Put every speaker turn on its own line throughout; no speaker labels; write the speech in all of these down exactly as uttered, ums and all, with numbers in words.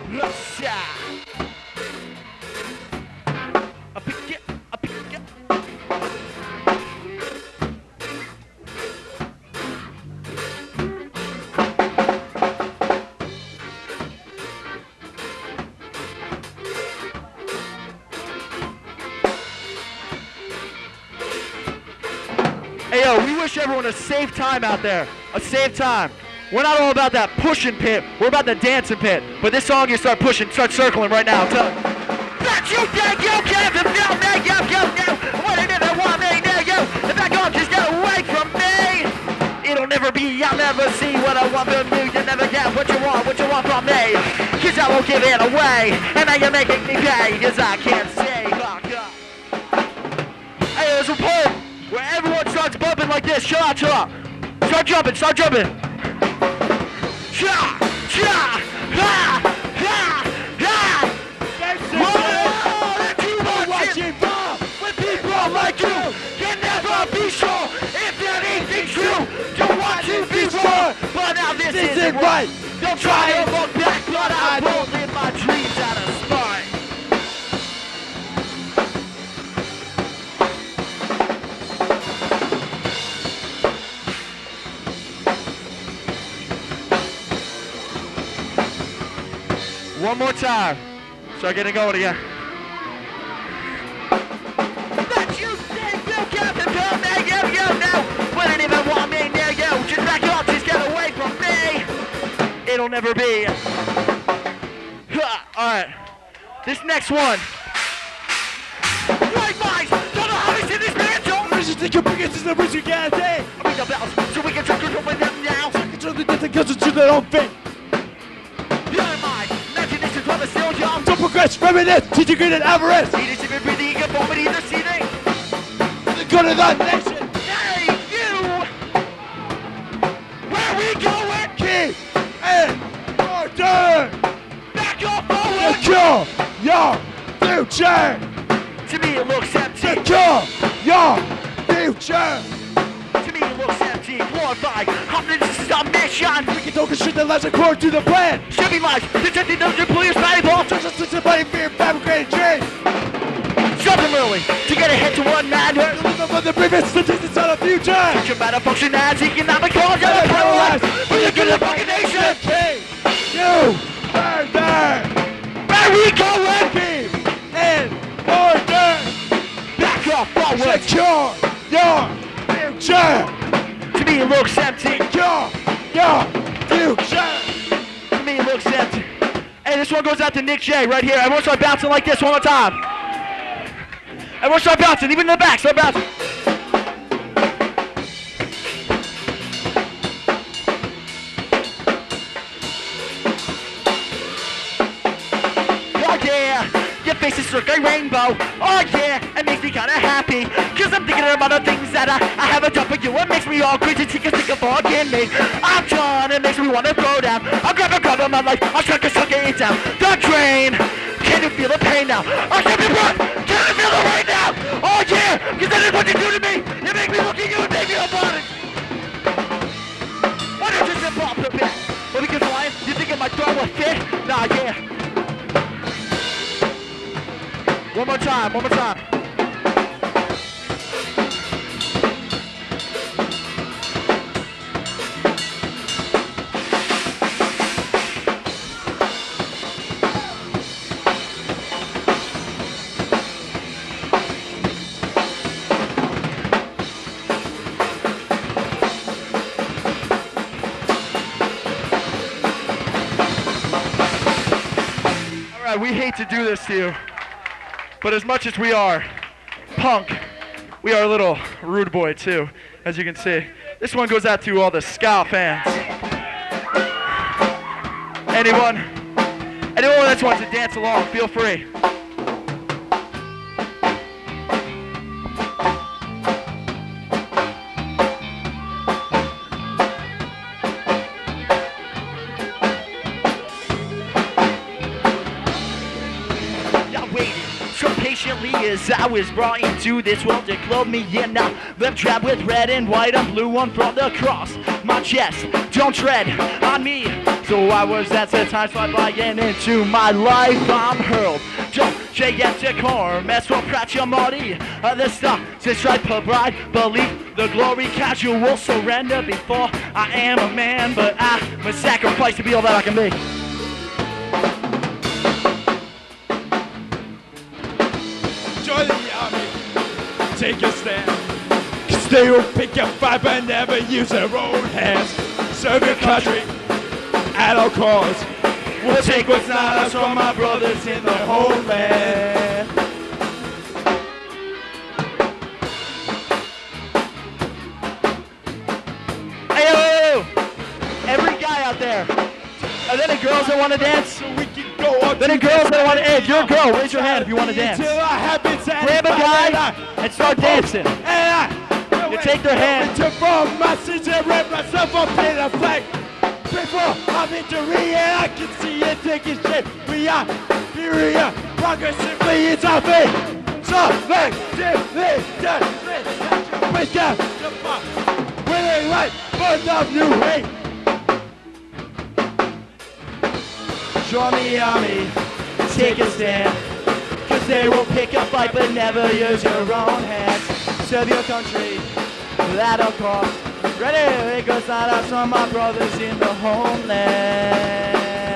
Russia. I pick it, I pick it. Hey yo, we wish everyone a safe time out there. A safe time. We're not all about that pushing pit. We're about the dancing pit. But this song, you start pushing, start circling right now. Tell that you think you can fulfill me, you, you, you. What it is I want me, now you. If I go, just get away from me. It'll never be, I'll never see what I want from you. You never get what you want, what you want from me. Cause I won't give it away. And now you're making me pay. Cause I can't say, fuck up. Hey, there's a poem where everyone starts bumping like this. Chill out, chill out. Start jumping, start jumping. Cha, cha, ha, ha, ha. Whoa, that you watching from when people like you can never be sure if anything's true. Don't want to be sure, but now this, this isn't right. Don't try and look back, but I won't live my dreams out of spite. One more time. Start getting going again. That you think you can fulfill me, you, you know. Wouldn't even want me near you. Just back up, just get away from me. It'll never be. Alright. This next one. White minds don't know how to see this man, Joe.
I just think your biggest is the risk you can't take.
Ring the bells so we can try control with them now.
So control the death and kills to their own fate.
Still young.
Don't progress, reminisce, teaching greed and avarice.
Eating, sipping, breathing, conformity, they're seething.
The good of the nation.
Hey, you! Where we going?
Keep in order.
Back or forward.
Secure your future.
To me it looks empty.
Secure your future.
To me it looks empty. Glorified. Confidence is our mission.
We can don't constrict the lives according to the plan.
Shipping lives. Protecting those employers valuable.
Just us to fighting fear, fabricated dreams.
Something early to get ahead to one man.
Live up on the previous statistics on the future.
Future matter function as economic cause. And paralyzed. For the good of the fucking nation.
You further.
Where we going?
Keep in order.
Back or forward.
Secure your future.
To me it looks empty.
Secure your future.
To me it looks empty. Hey, this one goes out to Nick J right here. Everyone start bouncing like this one more time. Everyone start bouncing, even in the back, start bouncing. Oh yeah, your face is like a rainbow. Oh yeah, it makes me kinda happy. Cause I'm thinking about the things that I, I haven't done for you. It makes me all crazy, think think of forgive me. I'm done, it makes me wanna throw down. I'll grab a grab of my life, I'll suck a suck it down. The drain, can you feel the pain now? I'll stop your breath, can you feel the rain now? Oh yeah, cause that is what you do to me. You make me look at you and make me a body. Why don't you just pop a bit? When we can fly, you think it might throw a fit? Nah, yeah. One more time, one more time. We hate to do this to you, but as much as we are punk, we are a little rude boy too, as you can see. This one goes out to all the ska fans. Anyone, anyone that wants to dance along, feel free. As I was brought into this world to clothe me in. Now left trapped with red and white and blue on from the cross my chest. Don't tread on me, So I was at the time slide by and into my life I'm hurled. Jump, gigantic arm, as well practice Marty. Uh, the stuff, this right, bride, believe the glory, casual surrender before I am a man, but I'm a sacrifice to be all that I can be.
Join the army, take a stand. Cause they will pick a fight but never use their own hands. Serve your country at all costs. We'll take what's not ours from our brothers in the homeland.
Hey, yo, yo, yo. Every guy out there. Are there any girls that want to dance?
So we can go on.
Are there any girls that want to dance? If you're a girl, raise your hand if you want to dance.
Until I have been
Grab a guy and start dancing.
And I
You take their hand.
to form my sins and wrap myself up in a flag. Before I'm victory and I can see it taking shape. We are superior, progressively it's our fate. So let's do this, just this, push down the fuck. Winning right, birth of new hate.
Join the army, take a stand. Cause they will pick a fight but never use your own hands. Serve your country, at all costs. Ready, it goes out of some of my brothers in the homeland.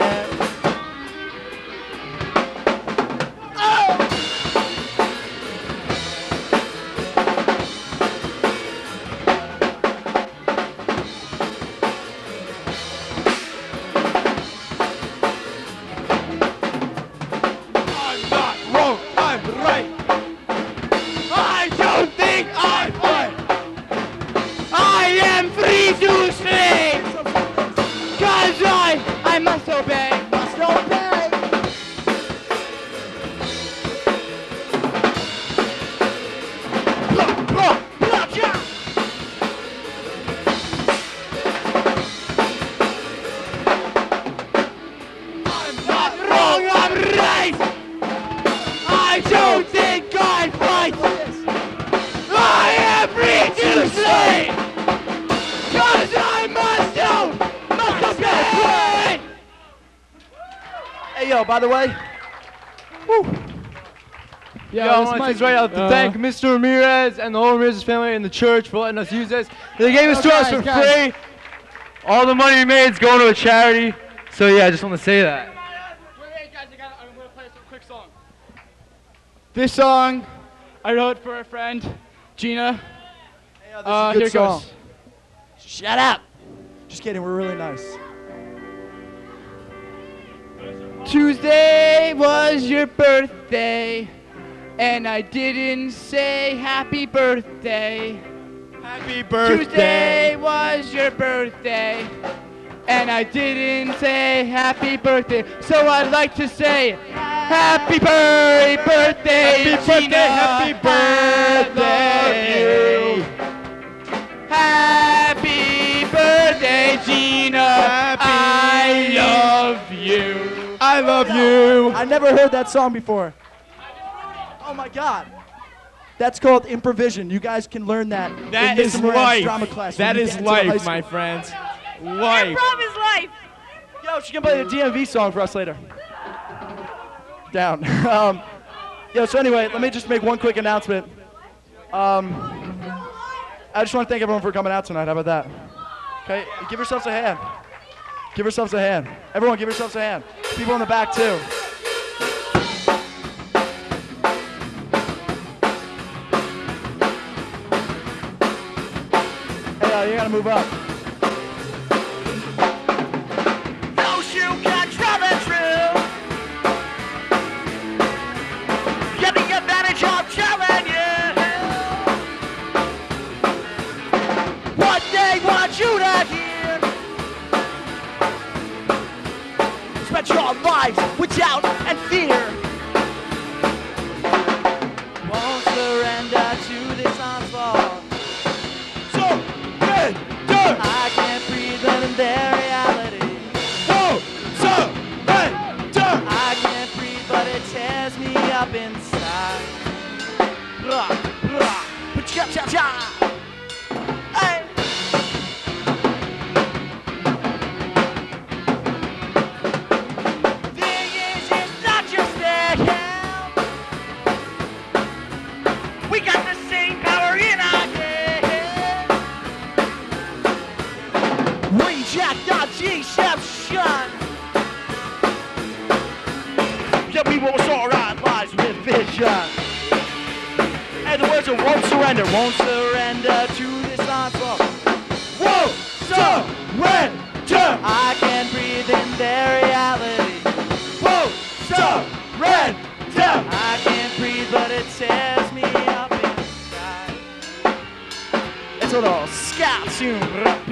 I'm not wrong, I'm right. I don't think I fight. I am free to stay. Cause I, I must obey, must obey. Blah, blah, blah, yeah. I'm not wrong, I'm right. I don't think I fight. I am free to say. Cause I must know, must obey.
Hey yo, by the way, woo.
Yeah,
Yo, I want to take right out to
uh,
thank Mister Ramirez and the whole Ramirez family and the church for letting us use this. They gave this
Oh,
to us
guys,
for
guys.
free. All the money we made is going to a charity. So yeah, I just want to say that.
Wait, wait, guys, I gotta, I'm gonna play some quick song. This song I wrote for a friend, Gina.
Hey, yo, this
Uh,
is a good
here it
song.
goes.
Shut up. Just kidding, we're really nice.
Tuesday was your birthday, and I didn't say happy birthday.
Happy
Tuesday was your birthday, and I didn't say happy birthday. So I'd like to say happy bir- birthday,
Happy birthday,
Gina.
happy birthday.
Happy birthday, Gina.
Happy-
I love you.
I love you.
I never heard that song before. Oh my god. That's called improvision. You guys can learn that
That
in
is
Mister Moran's
life.
drama class.
That
when you
is
get into high
life,
school.
my friends. Life.
Improv is life.
Yo, she can play the D M V song for us later. Down. um, yo, so anyway, let me just make one quick announcement. Um, I just want to thank everyone for coming out tonight. How about that? Okay, give yourselves a hand. Give yourselves a hand. Everyone, give yourselves a hand. People in the back too. Hey, uh, you gotta move up. Those you can travel through. Get the advantage of telling you what they want you to hear. Spend your lives with doubt and fear. Won't surrender to this onslaught.
So, hey, do,
I can't breathe in their reality.
do, so, hey, do.
I can't breathe, but it tears me up inside. Blah, blah, cha cha cha. Hey. tell people we'll sort our lives with vision. And the words are won't surrender, won't surrender to this onslaught.
Whoa, surrender.
I can breathe in their reality.
Whoa, surrender.
I can't breathe, but it tears me up inside. It's a little scout tune.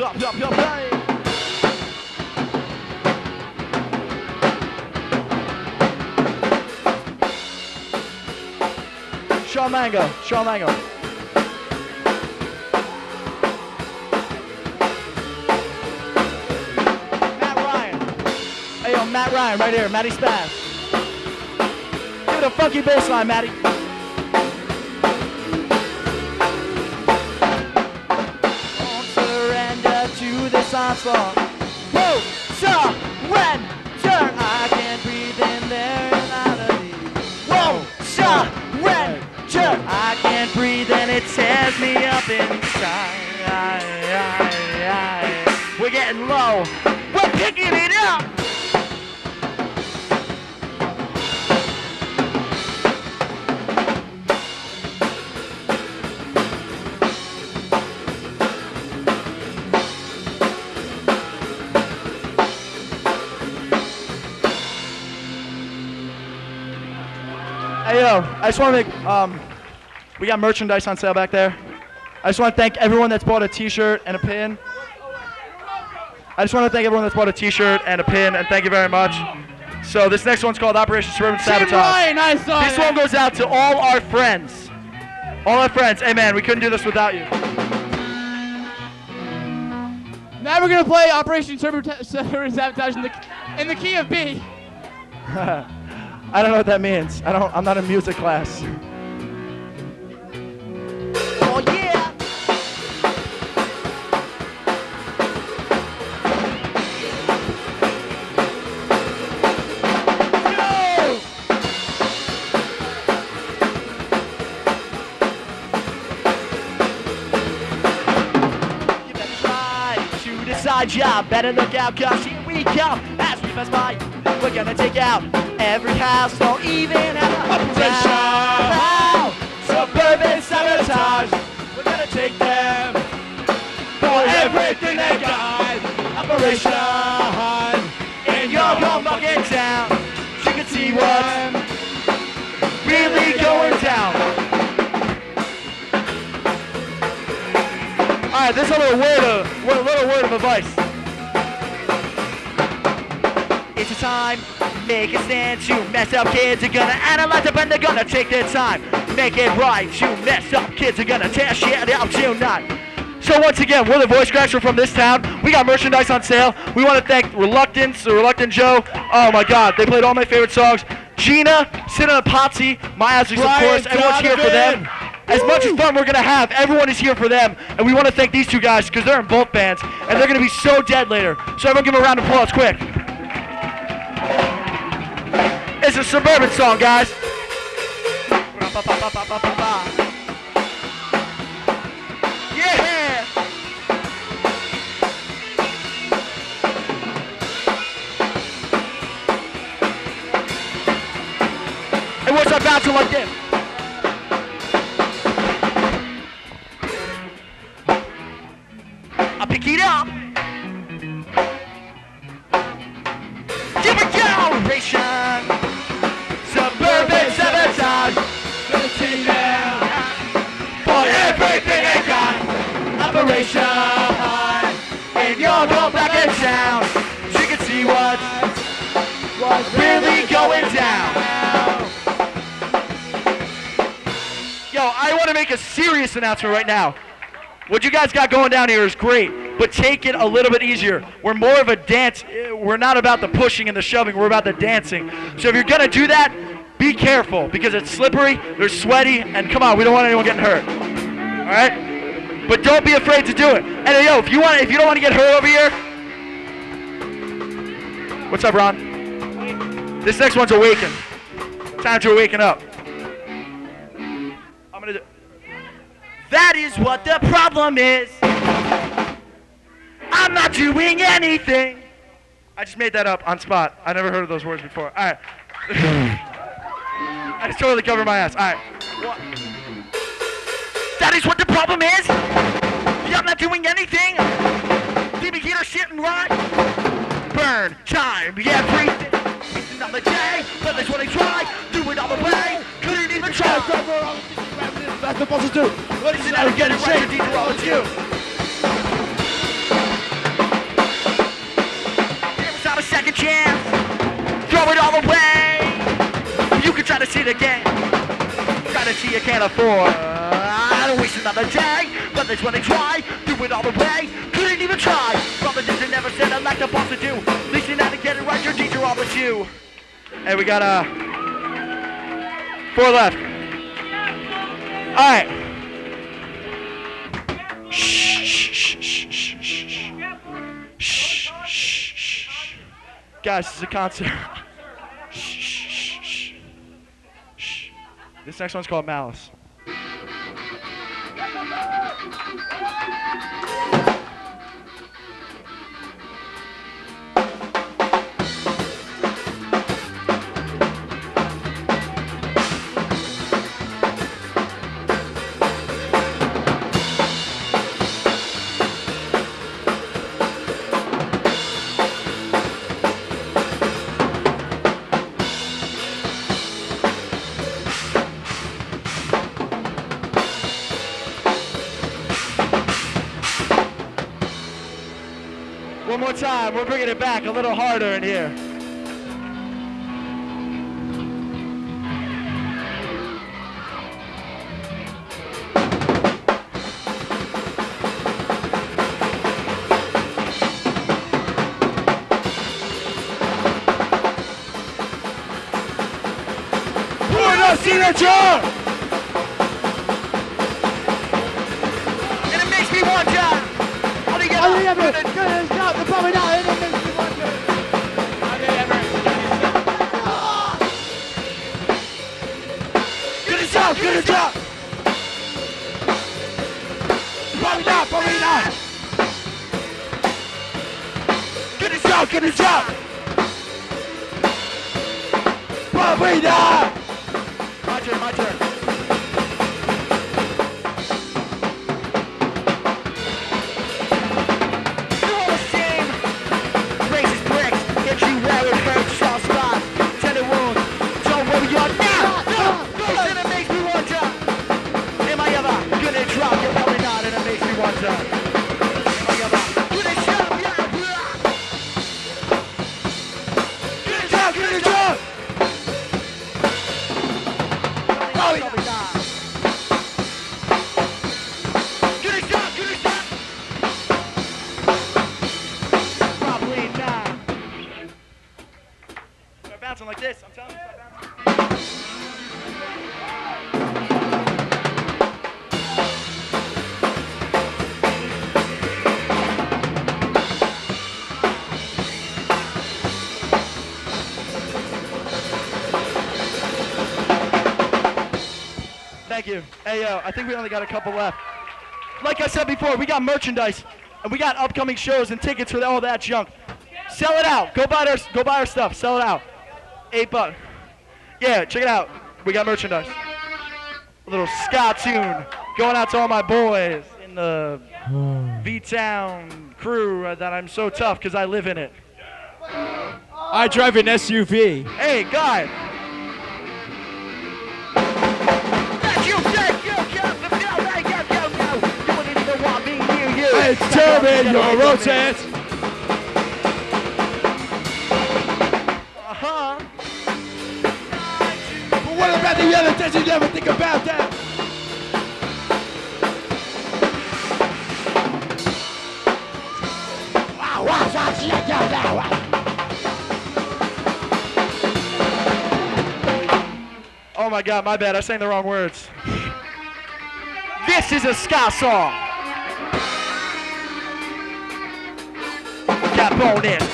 Shaw Mango, Shaw Mango. Matt Ryan. Hey yo, Matt Ryan, right here, Matty Spaz. Give it a funky bass line, Matty. Won't surrender to this onslaught. Whoa, surrender. I can't breathe in their reality. Whoa, surrender. I can't breathe and it tears me up inside. We're getting low. We're picking it up. Hey yo, I just want to make, um, we got merchandise on sale back there. I just want to thank everyone that's bought a t-shirt and a pin. I just want to thank everyone that's bought a t-shirt and a pin, and thank you very much. So this next one's called Operation Suburban Sabotage.
Ryan, I saw
This
that.
one goes out to all our friends. All our friends. Hey man, we couldn't do this without you.
Now we're gonna play Operation Suburban Sabotage in the in the key of B.
I don't know what that means. I don't. I'm not in music class. Oh yeah. Go! You better try to decide, yeah. Better look out, cause here we come as we pass by. We're gonna take out every house, don't even have a
Operation Suburban Sabotage. We're gonna take them for everything they got. Operation
in your home fucking town. You can see what's really going down. Alright, this is a little word of a little word of advice. It's a time, make a stand. You mess up kids are gonna analyze it, but they're gonna take their time. Make it right. You mess up kids are gonna tear shit out tonight. So once again, we're the Voice Cracks. We're from this town. We got merchandise on sale. We want to thank Reluctance, the Reluctant Joe. Oh my God, they played all my favorite songs. Gina, Cinna Potsy, my Ashley's, of
Brian
course. Everyone's here for them. As much as fun we're gonna have, everyone is here for them, and we want to thank these two guys because they're in both bands, and they're gonna be so dead later. So everyone, give them a round of applause, quick. It's a Suburban song, guys. Yeah. And what's up, bouncing like this? I pick it up. Here we go. Operation Suburban Sabotage.
gonna take them for everything they got. Operation
in your home back in town. So you can see what's
what's
really going down. Yo, I want to make a serious announcement right now. What you guys got going down here is great, but take it a little bit easier. We're more of a dance. We're not about the pushing and the shoving. We're about the dancing. So if you're going to do that, be careful because it's slippery, they're sweaty, and come on, we don't want anyone getting hurt. All right? But don't be afraid to do it. And hey, yo, if you want, if you don't want to get hurt over here, what's up, Ron? This next one's Awaken. Time to awaken up. I'm gonna do. That is what the problem is. I'm not doing anything. I just made that up on spot. I never heard of those words before. All right. I just totally covered my ass. All right. What? That is what the problem is? You're not doing anything? Did we get our shit right? Burn time, everything. It's another day, but that's what I try. Do it all the way. Couldn't even try.
That's the supposed to do. What is it now? Get it right.
These are all it's you. There was not a second chance. Throw it all away. You can try to see it again. Try to see you can't afford. I don't waste another day, but that's when I try. Do it all the way. Couldn't even try. Brother didn't never said I like the boss to do. Listen out to get it right. Your teacher all but you. Hey, we got uh four left. All right. Shh, shh, shh, shh, shh, shh. Shh, shh, shh. Guys, this is a concert. Shh, shh, shh, shh. This next one's called Malice. One more time, we're bringing it back a little harder in here.
Put us in a jar!
And it makes me wonder. How do you get
I think
up?
I'm good. Good as not. The probably not. And it makes me wonder. Good as job. Good as job. Probably not. Probably not. Good as job. Good as job. Probably not.
My turn, my turn. You're all the same. Racist bricks, get you where it hurts, soft spots, tender wounds. Don't worry, you're not. No, no, and it makes me wonder. Am I ever gonna drop? You're probably not, and it makes me wonder. Am I ever gonna drop? Yeah,
Good as job. Good as job.
probably not. Good as job, good as job. Probably not. Start bouncing like this. I'm telling you, start bouncing. Thank you. Hey, yo, I think we only got a couple left. Like I said before, we got merchandise, and we got upcoming shows and tickets for all that junk. Sell it out. Go buy our, go buy our stuff. Sell it out. Eight bucks. Yeah, check it out. We got merchandise. A little ska tune going out to all my boys in the V-Town crew uh, that I'm so tough because I live in it.
I drive an S U V.
Hey, guy. That you said you can't fulfill that you go, go. You wouldn't even want me near you.
It's Turbine, your Roses.
Uh-huh.
But what about the other things you never think about that? Wow, wow, wow, shit, yeah, yeah, wow.
Oh my God, my bad. I sang the wrong words. This is a ska song. Capone in.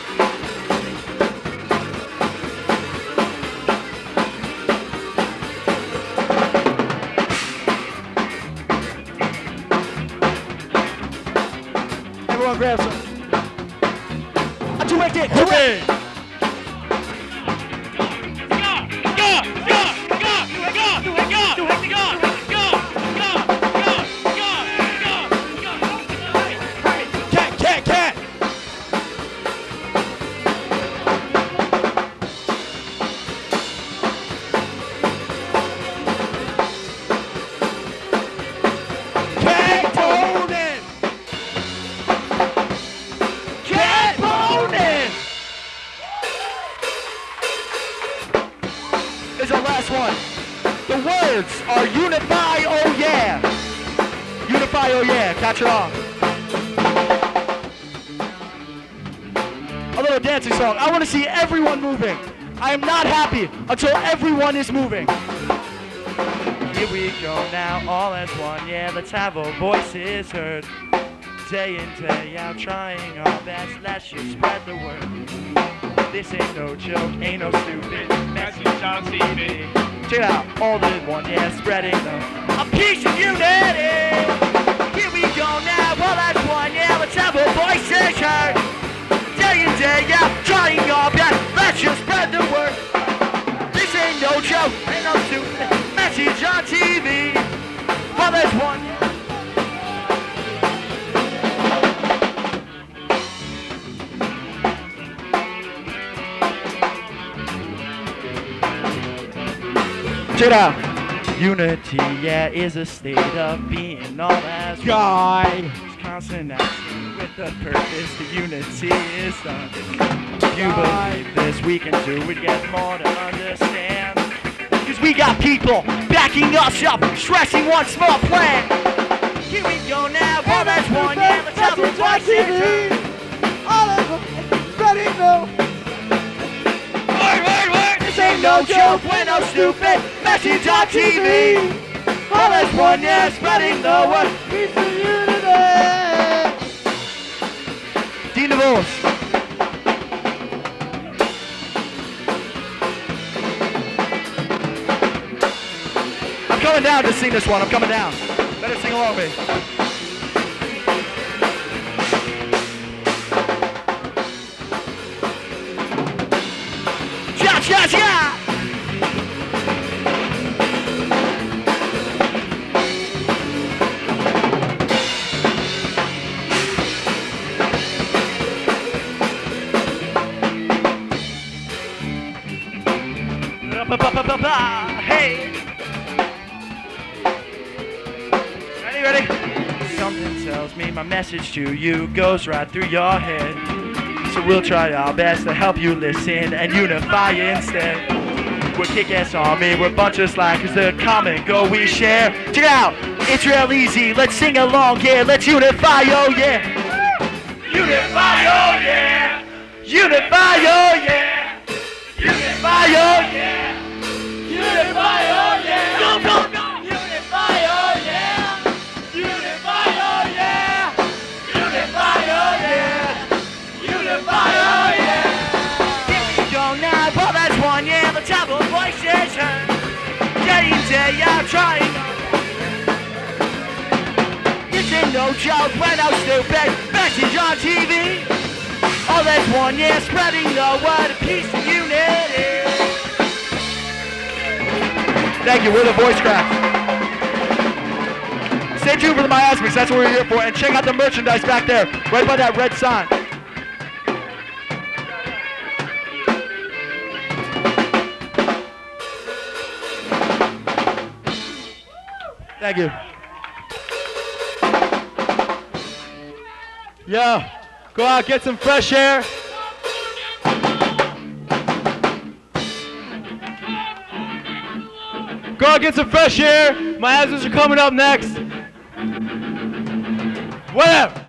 Everyone grab some. I'm too wicked.
Okay.
Ska, ska, ska.
is our last one. The words are unify, oh yeah. Unify, oh yeah. Catch it on. A little dancing song. I want to see everyone moving. I am not happy until everyone is moving. Here we go now, all as one. Yeah, let's have our voices heard. Day in, day out, trying our best. Let's just spread the word. This ain't no joke, ain't no stupid message on T V. Check it out, all in one, yeah, spreading the a piece of unity. Here we go now, all as one, yeah, let's have our voices heard. Day in, day out, trying our best. Let's just spread the word. This ain't no joke, ain't no stupid message on T V. All as one. Check it out. Unity, yeah, is a state of being all as
Guy.
constant action with a purpose. The unity is done. If you believe this, we can do it. Get more to understand. Cause we got people backing us up, stressing one small plan. Here we go now, all as one, yeah, let's have a voice.
All of them, spreading the
Word, word, word. This ain't no joke, we're no stupid message on T V. All as one, yeah, spreading the word.
piece of unity.
Dean DeVos. I'm coming down to sing this one. I'm coming down. Better sing along with me. Cha cha cha! Hey! Ready, ready? Something tells me my message to you goes right through your head. So we'll try our best to help you listen and unify instead. We're kick-ass army, we're a bunch of slackers, the common goal we share. Check it out, it's real easy, let's sing along, yeah, let's unify, oh yeah. Unify, oh yeah. Unify, oh yeah. Unify, oh yeah. Unify, oh yeah. Go, go, go. Unify, oh yeah. Unify, oh yeah. Unify, oh yeah. Unify, oh yeah. Here we go now, well that's one, yeah. Let's have our voices heard. Day in, day out, trying. This ain't no joke, we're no stupid message on T V. All that's one, yeah, spreading the word, a piece of unity. Thank you, we're the Voice Craft. Stay tuned for the Miasmics, that's what we're here for. And check out the merchandise back there, right by that red sign. Thank you.
Yo, go out, get some fresh air. Go out, get some fresh air. My asses are coming up next. Whatever.